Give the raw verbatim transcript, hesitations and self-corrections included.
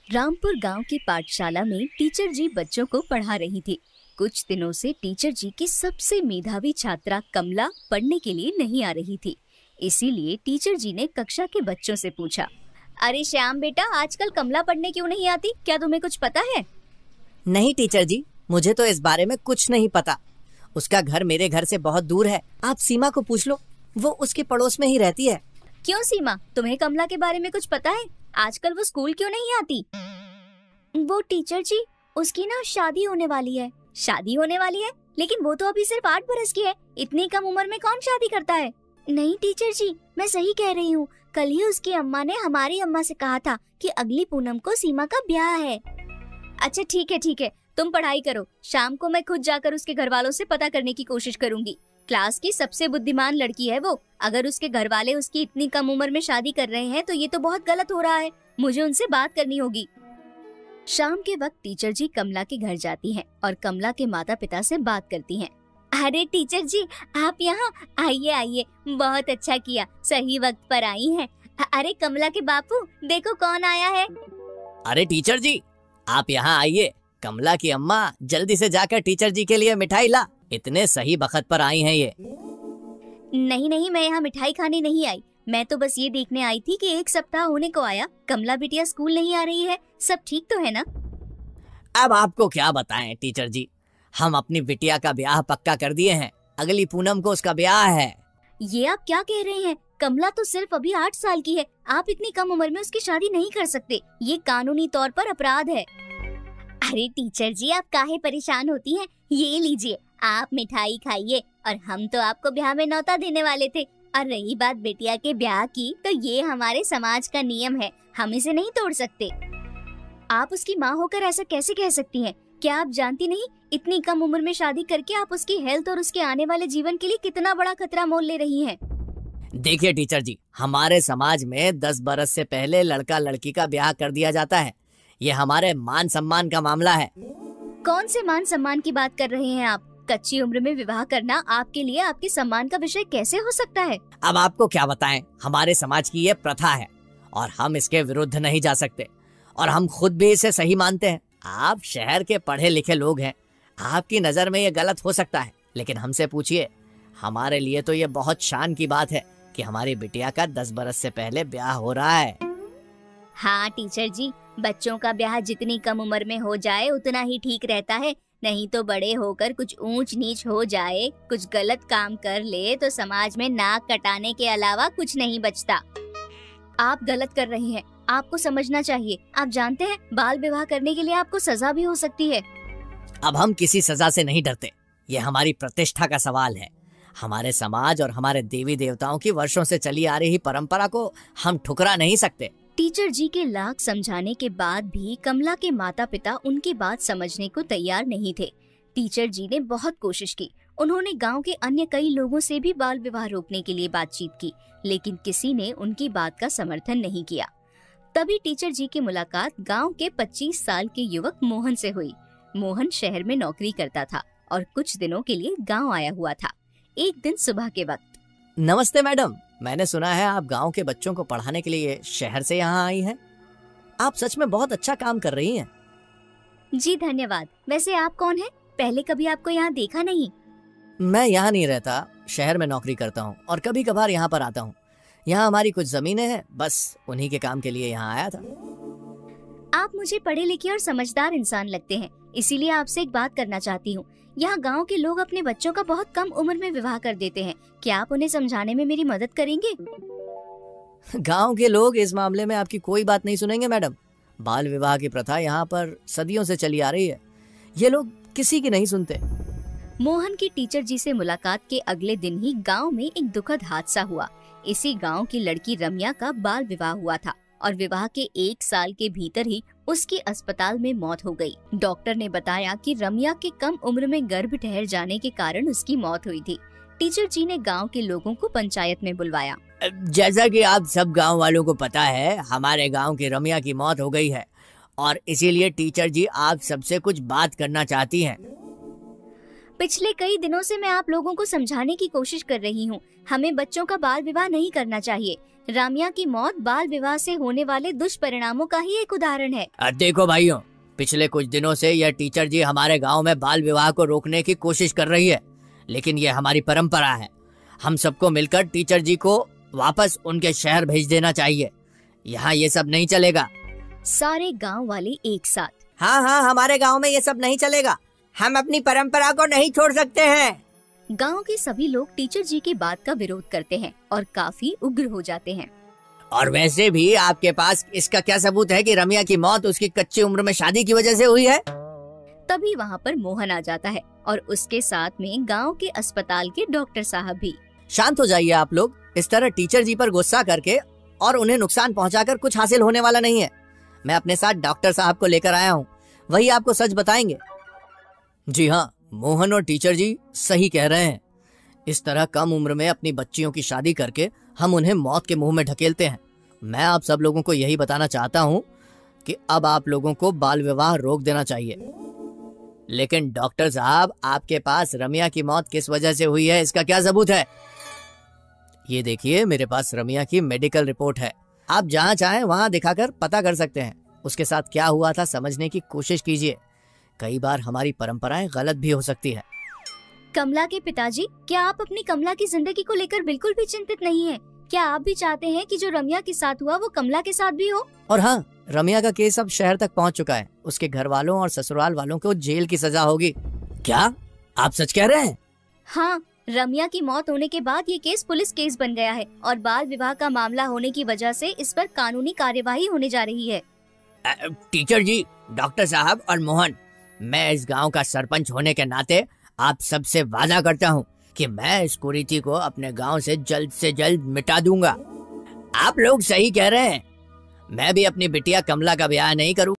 रामपुर गांव की पाठशाला में टीचर जी बच्चों को पढ़ा रही थी। कुछ दिनों से टीचर जी की सबसे मेधावी छात्रा कमला पढ़ने के लिए नहीं आ रही थी। इसीलिए टीचर जी ने कक्षा के बच्चों से पूछा, अरे श्याम बेटा, आजकल कमला पढ़ने क्यों नहीं आती? क्या तुम्हें कुछ पता है? नहीं टीचर जी, मुझे तो इस बारे में कुछ नहीं पता। उसका घर मेरे घर से बहुत दूर है। आप सीमा को पूछ लो, वो उसके पड़ोस में ही रहती है। क्यों सीमा, तुम्हें कमला के बारे में कुछ पता है? आजकल वो स्कूल क्यों नहीं आती? वो टीचर जी, उसकी ना शादी होने वाली है। शादी होने वाली है? लेकिन वो तो अभी सिर्फ आठ बरस की है। इतनी कम उम्र में कौन शादी करता है? नहीं टीचर जी, मैं सही कह रही हूँ। कल ही उसकी अम्मा ने हमारी अम्मा से कहा था कि अगली पूनम को सीमा का ब्याह है। अच्छा ठीक है ठीक है, तुम पढ़ाई करो। शाम को मैं खुद जाकर उसके घर वालों से पता करने की कोशिश करूंगी। क्लास की सबसे बुद्धिमान लड़की है वो। अगर उसके घर वाले उसकी इतनी कम उम्र में शादी कर रहे हैं तो ये तो बहुत गलत हो रहा है। मुझे उनसे बात करनी होगी। शाम के वक्त टीचर जी कमला के घर जाती हैं और कमला के माता पिता से बात करती हैं। अरे टीचर जी, आप यहाँ आइए आइए, बहुत अच्छा किया, सही वक्त पर आई हैं। अरे कमला के बापू, देखो कौन आया है। अरे टीचर जी, आप यहाँ आइए। कमला की अम्मा जल्दी से जाकर टीचर जी के लिए मिठाई ला। इतने सही वक्त पर आई हैं ये। नहीं नहीं, मैं यहाँ मिठाई खाने नहीं आई। मैं तो बस ये देखने आई थी कि एक सप्ताह होने को आया, कमला बिटिया स्कूल नहीं आ रही है। सब ठीक तो है ना? अब आपको क्या बताएं टीचर जी, हम अपनी बिटिया का ब्याह पक्का कर दिए हैं। अगली पूनम को उसका ब्याह है। ये आप क्या कह रहे हैं? कमला तो सिर्फ अभी आठ साल की है। आप इतनी कम उम्र में उसकी शादी नहीं कर सकते। ये कानूनी तौर पर अपराध है। अरे टीचर जी, आप काहे परेशान होती हैं? ये लीजिए, आप मिठाई खाइए। और हम तो आपको ब्याह में न्योता देने वाले थे। और रही बात बिटिया के ब्याह की, तो ये हमारे समाज का नियम है, हम इसे नहीं तोड़ सकते। आप उसकी माँ होकर ऐसा कैसे कह सकती हैं? क्या आप जानती नहीं, इतनी कम उम्र में शादी करके आप उसकी हेल्थ और उसके आने वाले जीवन के लिए कितना बड़ा खतरा मोल ले रही हैं? देखिए टीचर जी, हमारे समाज में दस बरस से पहले लड़का लड़की का ब्याह कर दिया जाता है। ये हमारे मान सम्मान का मामला है। कौन से मान सम्मान की बात कर रहे हैं आप? कच्ची उम्र में विवाह करना आपके लिए आपके सम्मान का विषय कैसे हो सकता है? अब आपको क्या बताएं, हमारे समाज की ये प्रथा है और हम इसके विरुद्ध नहीं जा सकते। और हम खुद भी इसे सही मानते हैं। आप शहर के पढ़े लिखे लोग हैं, आपकी नजर में ये गलत हो सकता है, लेकिन हमसे पूछिए, हमारे लिए तो ये बहुत शान की बात है कि हमारी बिटिया का दस बरस से पहले ब्याह हो रहा है। हाँ टीचर जी, बच्चों का ब्याह जितनी कम उम्र में हो जाए उतना ही ठीक रहता है। नहीं तो बड़े होकर कुछ ऊंच नीच हो जाए, कुछ गलत काम कर ले तो समाज में नाक कटाने के अलावा कुछ नहीं बचता। आप गलत कर रही हैं, आपको समझना चाहिए। आप जानते हैं, बाल विवाह करने के लिए आपको सजा भी हो सकती है। अब हम किसी सजा से नहीं डरते। ये हमारी प्रतिष्ठा का सवाल है। हमारे समाज और हमारे देवी देवताओं की वर्षों से चली आ रही परंपरा को हम ठुकरा नहीं सकते। टीचर जी के लाख समझाने के बाद भी कमला के माता पिता उनकी बात समझने को तैयार नहीं थे। टीचर जी ने बहुत कोशिश की। उन्होंने गांव के अन्य कई लोगों से भी बाल विवाह रोकने के लिए बातचीत की, लेकिन किसी ने उनकी बात का समर्थन नहीं किया। तभी टीचर जी की मुलाकात गांव के पच्चीस साल के युवक मोहन से हुई। मोहन शहर में नौकरी करता था और कुछ दिनों के लिए गांव आया हुआ था। एक दिन सुबह के वक्त, नमस्ते मैडम, मैंने सुना है आप गांव के बच्चों को पढ़ाने के लिए शहर से यहाँ आई हैं। आप सच में बहुत अच्छा काम कर रही हैं। जी धन्यवाद। वैसे आप कौन हैं? पहले कभी आपको यहाँ देखा नहीं। मैं यहाँ नहीं रहता, शहर में नौकरी करता हूँ और कभी कभार यहाँ पर आता हूँ। यहाँ हमारी कुछ जमीनें हैं, बस उन्हीं के काम के लिए यहाँ आया था। आप मुझे पढ़े लिखे और समझदार इंसान लगते हैं, इसीलिए आपसे एक बात करना चाहती हूँ। यहाँ गांव के लोग अपने बच्चों का बहुत कम उम्र में विवाह कर देते हैं। क्या आप उन्हें समझाने में मेरी मदद करेंगे? गांव के लोग इस मामले में आपकी कोई बात नहीं सुनेंगे मैडम। बाल विवाह की प्रथा यहाँ पर सदियों से चली आ रही है। ये लोग किसी की नहीं सुनते। मोहन की टीचर जी से मुलाकात के अगले दिन ही गांव में एक दुखद हादसा हुआ। इसी गांव की लड़की रम्या का बाल विवाह हुआ था और विवाह के एक साल के भीतर ही उसकी अस्पताल में मौत हो गई। डॉक्टर ने बताया कि रम्या के कम उम्र में गर्भ ठहर जाने के कारण उसकी मौत हुई थी। टीचर जी ने गांव के लोगों को पंचायत में बुलवाया। जैसा कि आप सब गांव वालों को पता है, हमारे गांव की रम्या की मौत हो गई है और इसीलिए टीचर जी आप सबसे कुछ बात करना चाहती हैं। पिछले कई दिनों से मैं आप लोगों को समझाने की कोशिश कर रही हूँ। हमें बच्चों का बाल विवाह नहीं करना चाहिए। रम्या की मौत बाल विवाह से होने वाले दुष्परिणामों का ही एक उदाहरण है। अ, देखो भाइयों, पिछले कुछ दिनों से यह टीचर जी हमारे गांव में बाल विवाह को रोकने की कोशिश कर रही है, लेकिन ये हमारी परंपरा है। हम सबको मिलकर टीचर जी को वापस उनके शहर भेज देना चाहिए। यहाँ ये सब नहीं चलेगा। सारे गांव वाले एक साथ। हाँ हाँ, हमारे गांव में ये सब नहीं चलेगा। हम अपनी परंपरा को नहीं छोड़ सकते हैं। गांव के सभी लोग टीचर जी की बात का विरोध करते हैं और काफी उग्र हो जाते हैं। और वैसे भी आपके पास इसका क्या सबूत है कि रम्या की मौत उसकी कच्ची उम्र में शादी की वजह से हुई है? तभी वहाँ पर मोहन आ जाता है और उसके साथ में गांव के अस्पताल के डॉक्टर साहब भी। शांत हो जाइए आप लोग। इस तरह टीचर जी पर गुस्सा करके और उन्हें नुकसान पहुंचाकर कुछ हासिल होने वाला नहीं है। मैं अपने साथ डॉक्टर साहब को लेकर आया हूँ, वही आपको सच बताएंगे। जी हाँ, मोहन और टीचर जी सही कह रहे हैं। इस तरह कम उम्र में अपनी बच्चियों की शादी करके हम उन्हें मौत के मुंह में ढकेलते हैं। मैं आप सब लोगों को यही बताना चाहता हूँ कि अब आप लोगों को बाल विवाह रोक देना चाहिए। लेकिन डॉक्टर साहब, आपके पास रम्या की मौत किस वजह से हुई है, इसका क्या सबूत है? ये देखिए, मेरे पास रम्या की मेडिकल रिपोर्ट है। आप जहाँ चाहें वहाँ दिखाकर पता कर सकते हैं। उसके साथ क्या हुआ था समझने की कोशिश कीजिए। कई बार हमारी परंपराएं गलत भी हो सकती है। कमला के पिताजी, क्या आप अपनी कमला की जिंदगी को लेकर बिल्कुल भी चिंतित नहीं हैं? क्या आप भी चाहते हैं कि जो रम्या के साथ हुआ वो कमला के साथ भी हो? और हाँ, रम्या का केस अब शहर तक पहुंच चुका है। उसके घर वालों और ससुराल वालों को जेल की सजा होगी। क्या आप सच कह रहे हैं? हाँ, रम्या की मौत होने के बाद ये केस पुलिस केस बन गया है और बाल विवाह का मामला होने की वजह से इस पर कानूनी कार्यवाही होने जा रही है। टीचर जी, डॉक्टर साहब और मोहन, मैं इस गांव का सरपंच होने के नाते आप सबसे वादा करता हूं कि मैं इस कुरीति को अपने गांव से जल्द से जल्द मिटा दूंगा। आप लोग सही कह रहे हैं। मैं भी अपनी बिटिया कमला का ब्याह नहीं करूं